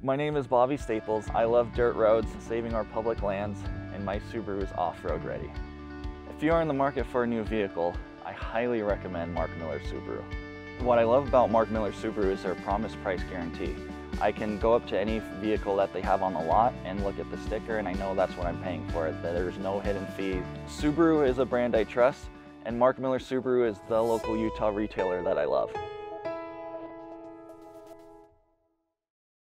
My name is Bobby Staples. I love dirt roads, saving our public lands, and my Subaru is off-road ready. If you are in the market for a new vehicle, I highly recommend Mark Miller Subaru. What I love about Mark Miller Subaru is their promise price guarantee. I can go up to any vehicle that they have on the lot and look at the sticker, and I know that's what I'm paying for it, that there's no hidden fee. Subaru is a brand I trust, and Mark Miller Subaru is the local Utah retailer that I love.